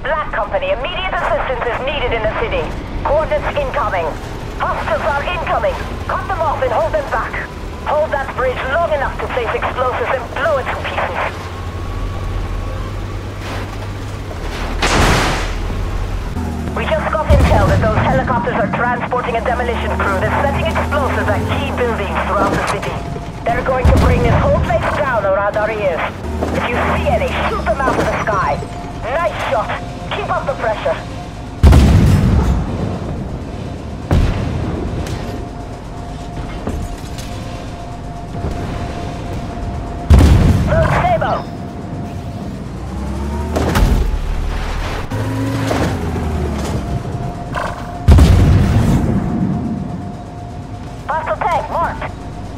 Black Company, immediate assistance is needed in the city. Coordinates incoming. Hostiles are incoming. Cut them off and hold them back. Hold that bridge long enough to place explosives and blow it to pieces. We just got intel that those helicopters are transporting a demolition crew that's setting explosives at key buildings throughout the city. They're going to bring this whole place down around our ears. If you see any, shoot them out of the sky. Nice shot. Keep up the pressure. Move, Sabo. Hostile tank marked.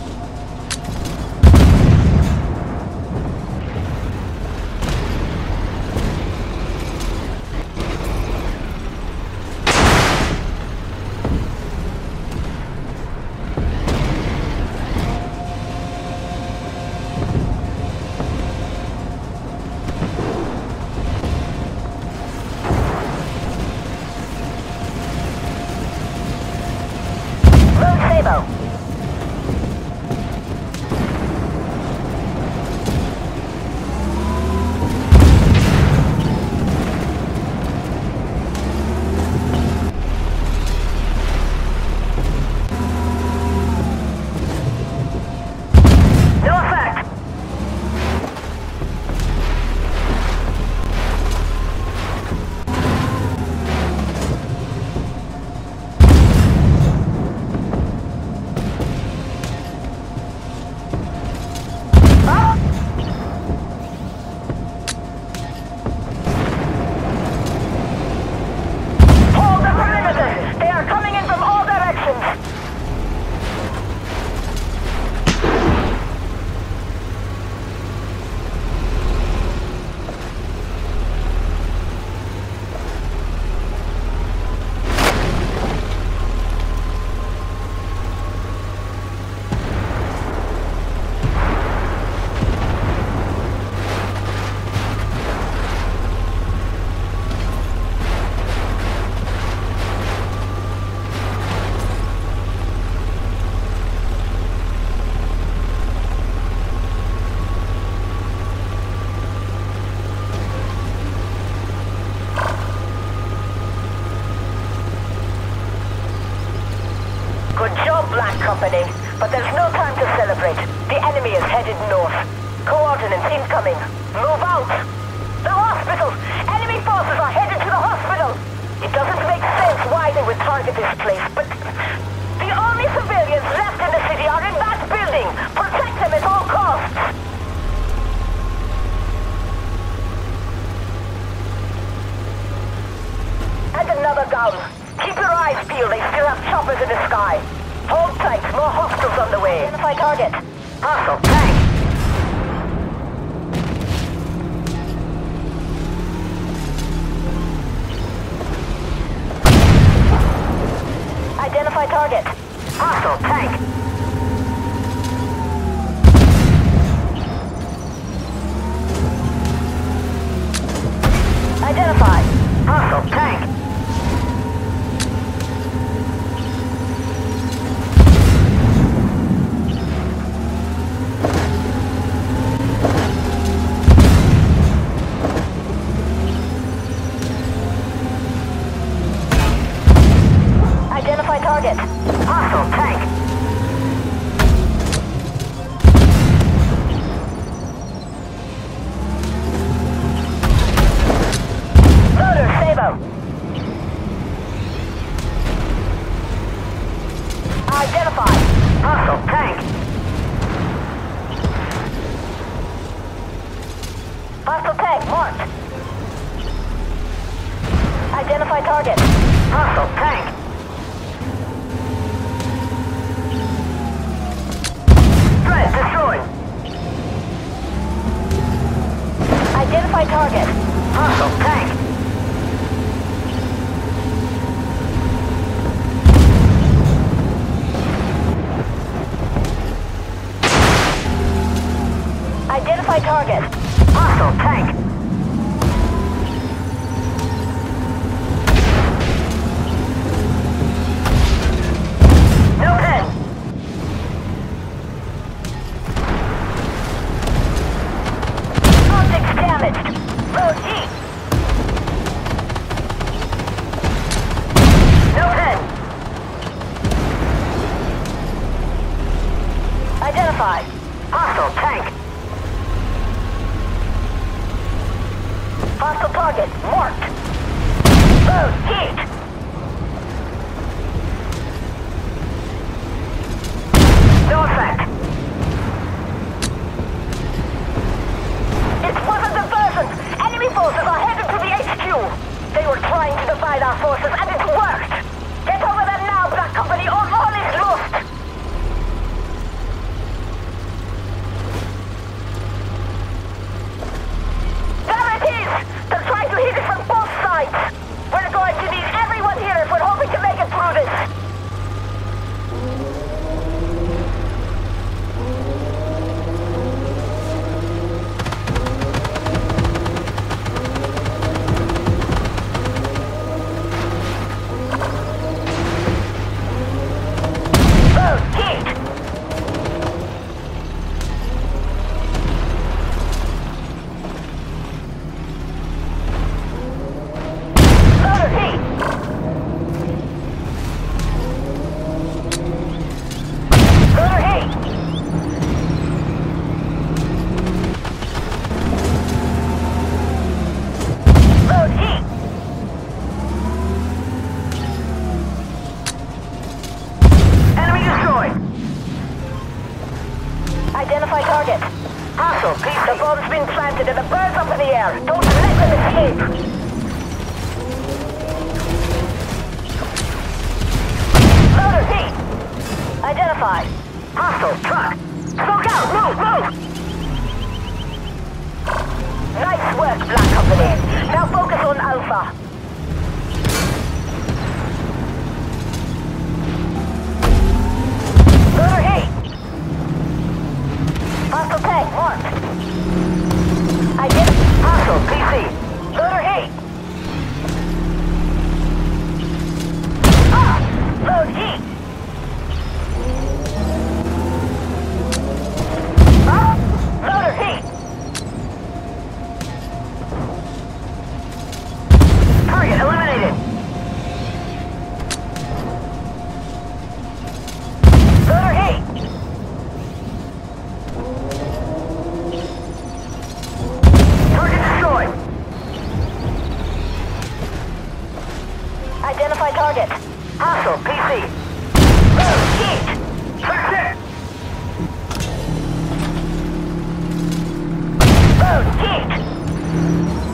Company, but there's no time to celebrate. The enemy is headed north. Coordinates incoming. Move out! The hospital! Enemy forces are headed to the hospital! It doesn't make sense why they would target this place, but the only civilians left in the city are in that building! Protect them at all costs! And another down. Keep your eyes peeled, they still have choppers in the sky. Hold tight, more hostiles on the way. Identify target. Hostile tank. Identify target. Hostile tank. Identify. Hostile tank. Target. Hostile tank. Loader, Sabo. Identify. Hostile tank. Hostile tank marked. Identify target. Hostile tank. Destroyed. Identify target. Hostile tank. Identify target. Hostile tank. damaged. Road heat. Node in. Identify. Hostile tank. Hostile target marked. Road heat. No effect. It was a diversion. Enemy forces are headed to the HQ. They were trying to divide our forces and it worked. Get over them now, Black Company, or all is lost. There it is! They're trying to hit it from both sides. We're going to need everyone here if we're hoping to make it through this. Identify target. Hostile, please. The bomb's been planted and the bird's up in the air. Don't let them escape. Loader heat. Identify. Hostile truck. Smoke out. Move, move. Nice work, Black Company. Now focus on Alpha. Loader heat. Hostile tank marked. Hostile PC. Loader heat. Load heat. Loader heat. Target eliminated. Loader heat. Identify target. Hostile PC. Load heat. Fix it. Load heat.